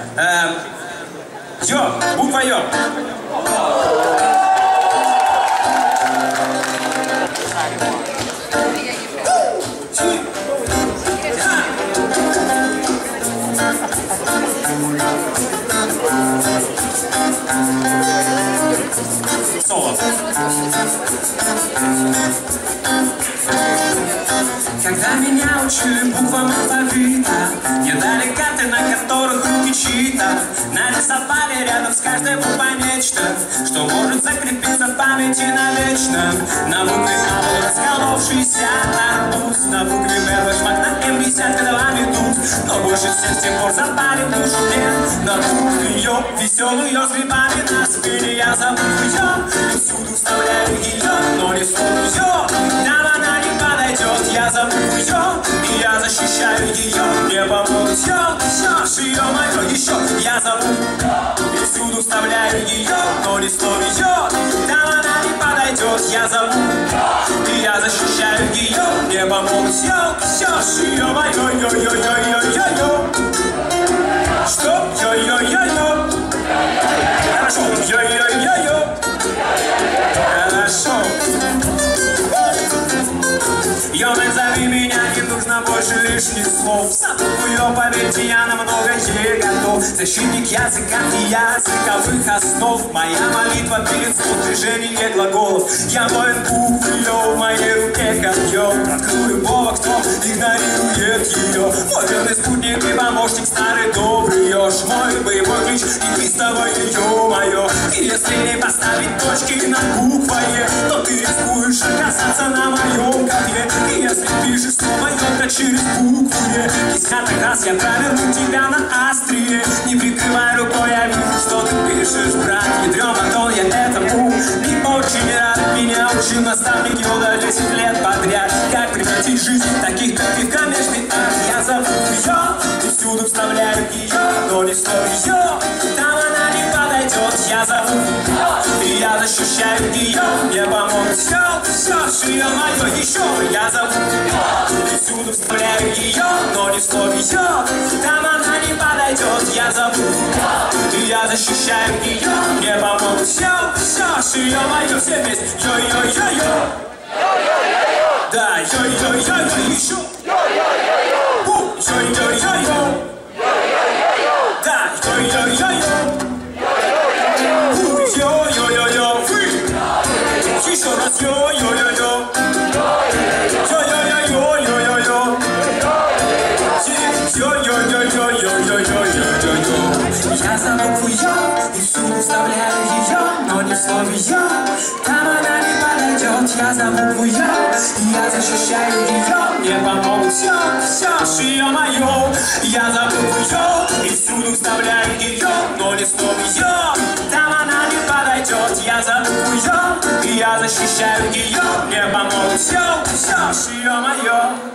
Ё, буква Ё. Соло. Когда меня учили буквам алфавита, мне дали карты, на которых руки чьи-то нарисовали рядом с каждой буквой нечто, что может закрепиться в памяти навечно. На букве А был расколовшийся арбуз, на букве Б башмак, на М висят головами тут, но больше всех с тех пор запали в душу мне на букве Ё, веселую с грибами на спине. Я за букву Ё и всюду вставляю ее, но не слово Ё, там она не подойдет. Я за букву Ё, и я защищаю ее, мне помогут Ё, шиё мое еще. Я за букву и всюду вставляю ее, но не слово Ё, там она не подойдет. Я за букву и я защищаю ее, мне помогут Ё, шиё мое ё-ё-ё-ё-ё-ё. Что? Ё-ё-ё-ё. Хорошо, ё-ё-ё-ё. Хорошо. Ё, назови меня, не нужно больше лишних слов. За букву Ё, поверьте, я на многое готов. Защитник языка и языковых основ. Моя молитва перед сном, движение глаголов. Я воин буквы Ё, в моей руке копье. Проткну любого, кто игнорирует ее. Мой верный спутник и помощник, старый добрый Ёж. Мой боевой ключ и пистовое ё-моё. И если не поставить точки на букве, то ты рискуешь оказаться на моем копье. И если пишешь слово Ё, то через букву Е. Десятый раз я проверну тебя на острие. Не прикрывай рукой, я вижу, что ты пишешь, брат. Ядрён батон, я этому не очень рад. Меня учил наставник Йода 10 лет подряд. Как превратить жизнь таких, как ты, в коммерчный акт. Я за букву Ё и всюду вставляю ее, но не слово Ё, там она не подойдет. Я за букву Ё и я защищаю ее, мне помогут Ё, шиё мое еще. Я за букву Ё и всюду вставляю ее, но не слово Ё, там она не подойдет. Я за букву Ё и я защищаю ее, мне помогут Ё, шиё мое. Все вместе ё-ё-ё-ё. Да, ё-ё-ё-ё еще. Ё-ё-ё-ё. Да, ё-ё-ё-ё. Ё-ё-ё-ё. Еще раз ё-ё-ё-ё. Ё-ё-ё-ё-ё-ё-ё. Ё-ё-ё-ё-ё-ё-ё-ё-ё. Я за букву Ё и всюду вставляю ее, но не в слове Ё, там она не подойдет. Я за букву Ё и я защищаю ее, мне помогут Ё, шиё мое. Я за букву Ё и всюду вставляю ее, но не в слове Ё, там она не подойдет. Я за букву Ё и я защищаю ее, мне помогут Ё, шиё мое.